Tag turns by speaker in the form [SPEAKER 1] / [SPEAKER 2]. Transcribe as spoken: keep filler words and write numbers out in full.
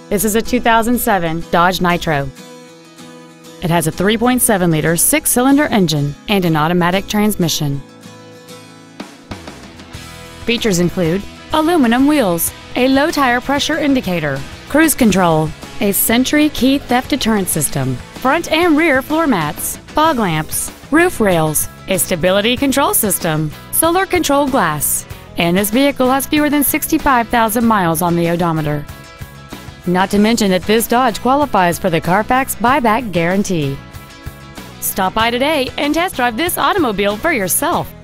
[SPEAKER 1] This is a two thousand seven Dodge Nitro. It has a three point seven liter six-cylinder engine and an automatic transmission. Features include aluminum wheels, a low tire pressure indicator, cruise control, a Sentry key theft deterrent system, front and rear floor mats, fog lamps, roof rails, a stability control system, solar control glass, and this vehicle has fewer than sixty-five thousand miles on the odometer. Not to mention that this Dodge qualifies for the Carfax buyback guarantee. Stop by today and test drive this automobile for yourself.